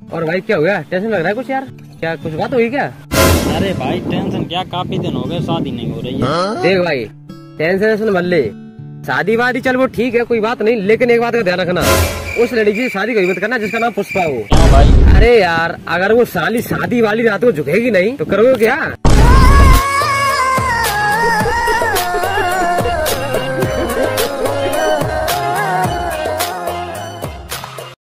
और भाई क्या हो गया, टेंशन लग रहा है कुछ यार? क्या कुछ बात हुई क्या? अरे भाई टेंशन क्या, काफी दिन हो गए शादी नहीं हो रही है। देख भाई, टेंशन मत ले, शादी वादी चल वो ठीक है, कोई बात नहीं, लेकिन एक बात का ध्यान रखना, उस लड़की से शादी कभी मत करना जिसका नाम पुष्पा हो। क्यों भाई? अरे यार, अगर वो साली शादी वाली रात को झुकेगी नहीं तो करोगे क्या?